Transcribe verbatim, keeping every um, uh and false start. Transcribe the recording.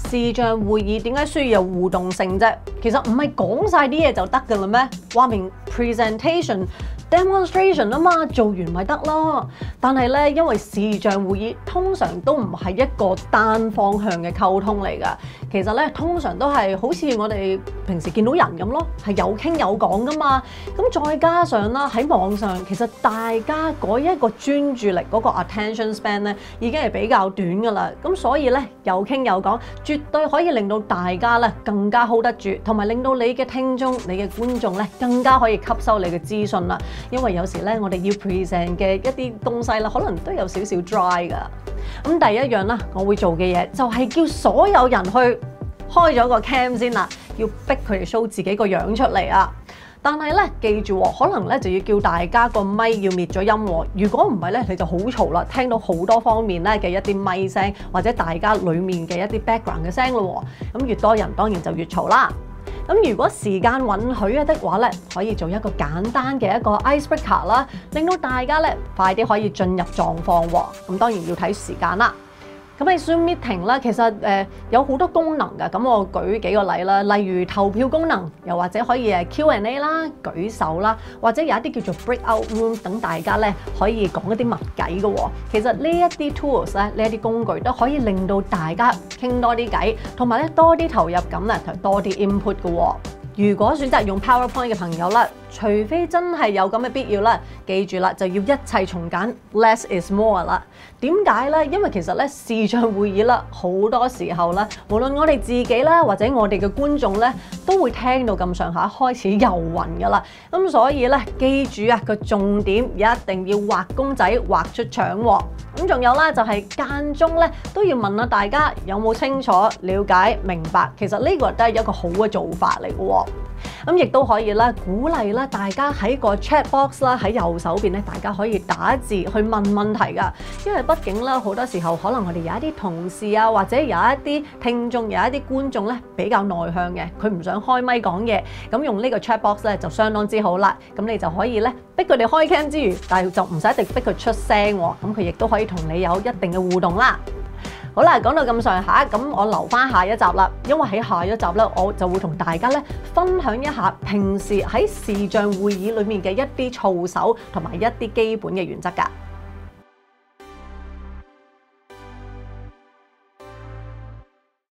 視像會議點解需要有互動性啫？其實唔係講晒啲嘢就得㗎啦咩？話明 presentation。demonstration 啊嘛，做完咪得咯。但係咧，因為視像會議通常都唔係一個單方向嘅溝通嚟㗎。其實咧，通常都係好似我哋平時見到人咁咯，係有傾有講㗎嘛。咁再加上啦，喺網上其實大家嗰一個專注力嗰個 attention span 咧，已經係比較短㗎啦。咁所以咧，有傾有講，絕對可以令到大家咧更加 hold 得住，同埋令到你嘅聽眾、你嘅觀眾咧更加可以吸收你嘅資訊啦。因為有時咧，我哋要 present 嘅一啲東西啦，可能都有少少 dry 㗎。咁第一樣啦，我會做嘅嘢就係叫所有人去開咗個 cam 先啦，要逼佢哋 show 自己個樣出嚟啊！但係咧，記住喎，可能咧就要叫大家個咪要滅咗音喎。如果唔係咧，你就好嘈啦，聽到好多方面咧嘅一啲咪聲，或者大家裡面嘅一啲 background 嘅聲咯喎。咁越多人當然就越嘈啦。咁如果時間允許嘅的話咧，可以做一個簡單嘅一個 icebreaker 啦，令到大家咧快啲可以進入狀況喎。咁當然要睇時間啦。咁喺 Zoom meeting 啦，其實誒、呃、有好多功能㗎。咁我舉幾個例啦，例如投票功能，又或者可以誒 Q and A 啦、舉手啦，或者有一啲叫做 breakout room， 等大家咧可以講一啲密偈嘅喎。其實呢一啲 tools 咧，呢一啲工具都可以令到大家傾多啲偈，同埋咧多啲投入感咧，同多啲 input 嘅喎。如果選擇用 PowerPoint 嘅朋友啦，除非真係有咁嘅必要啦，記住啦，就要一切從簡 ，less is more 啦。點解咧？因為其實咧視像會議啦，好多時候咧，無論我哋自己啦，或者我哋嘅觀眾咧，都會聽到咁上下開始遊魂㗎啦。咁所以咧，記住啊，個重點一定要畫公仔畫出腸喎。咁仲有啦，就係間中咧都要問下大家有冇清楚了解明白，其實呢個都係一個好嘅做法嚟嘅喎。咁亦都可以啦，鼓勵啦大家喺個 chat box 啦，喺右手邊咧，大家可以打字去問問題㗎。因為畢竟咧好多時候可能我哋有一啲同事啊，或者有一啲聽眾、有一啲觀眾咧比較內向嘅，佢唔想開咪講嘢，咁用呢個 chat box 咧就相當之好啦。咁你就可以咧逼佢哋開 cam 之餘，但係就唔使一定逼佢出聲喎。咁佢亦都可以同你有一定嘅互動啦。好啦，講到咁上下，咁我留翻下一集啦，因為喺下一集咧，我就會同大家咧分享一下平時喺視像會議裏面嘅一啲操守同埋一啲基本嘅原則㗎。